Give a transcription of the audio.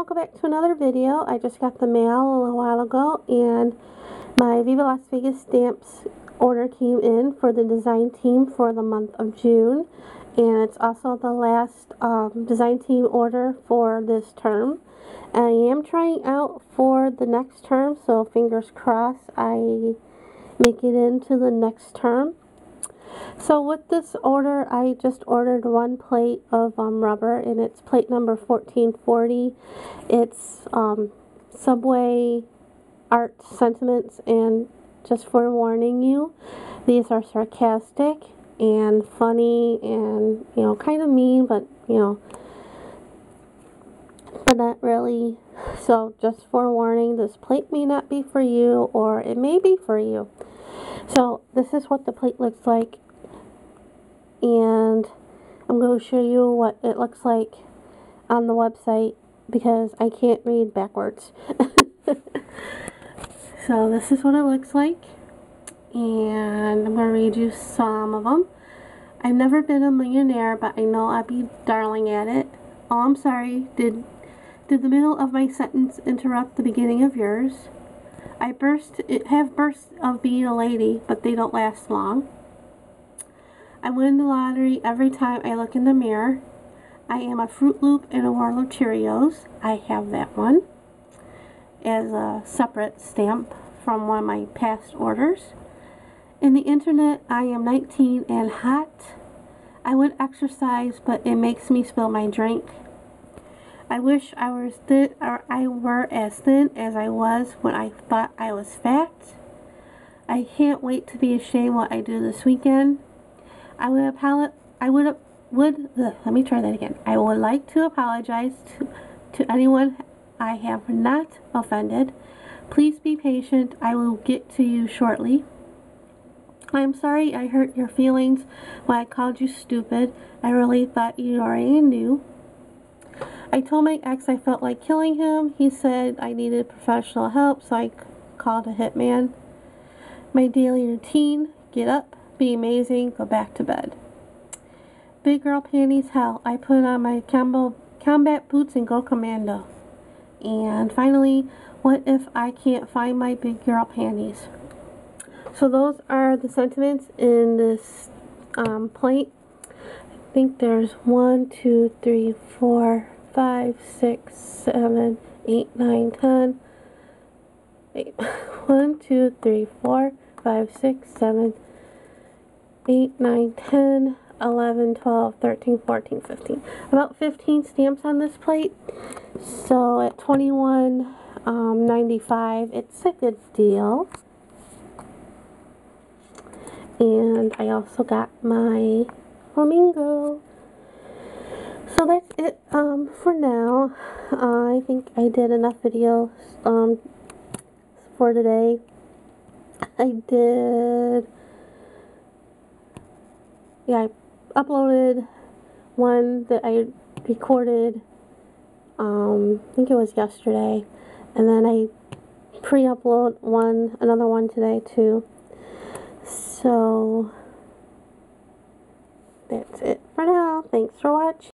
welcome back to another video. I just got the mail a little while ago and my Viva Las Vegas stamps order came in for the design team for the month of June, and it's also the last design team order for this term. I am trying out for the next term, so fingers crossed I make it into the next term. So with this order, I just ordered one plate of rubber, and it's plate number 1440. It's Subway Art Sentiments, and just forewarning you, these are sarcastic and funny and, kind of mean, but, but not really. So just forewarning, this plate may not be for you, or it may be for you. So this is what the plate looks like, and I'm going to show you what it looks like on the website because I can't read backwards. So this is what it looks like, and I'm going to read you some of them. I've never been a millionaire, but I know I'd be darling at it. Oh, I'm sorry. Did the middle of my sentence interrupt the beginning of yours? I have bursts of being a lady, but they don't last long. I win the lottery every time I look in the mirror. I am a Fruit Loop and a Warlord Cheerios. I have that one as a separate stamp from one of my past orders. In the internet, I am 19 and hot. I would exercise, but it makes me spill my drink. I wish I were as thin as I was when I thought I was fat. I can't wait to be ashamed what I do this weekend. I would like to apologize to anyone I have not offended. Please be patient. I will get to you shortly. I'm sorry I hurt your feelings when I called you stupid. I really thought you already knew. I told my ex I felt like killing him. He said I needed professional help, so I called a hitman. My daily routine: get up, be amazing, go back to bed. Big girl panties, hell. I put on my combat boots and go commando. And finally, what if I can't find my big girl panties? So those are the sentiments in this plate. I think there's 1, 2, 3, 4, 5, 6, 7, 8, 9, 10. 1, 2, 3, 4, 5, 6, 7, 8, 9, 10, 11, 12, 13, 14, 15. About 15 stamps on this plate. So at $21.95, it's a good deal. And I also got my flamingo. So that's it for now. I think I did enough videos for today. I uploaded one that I recorded, I think it was yesterday, and then I pre-upload another one today too. So that's it for now. Thanks for watching.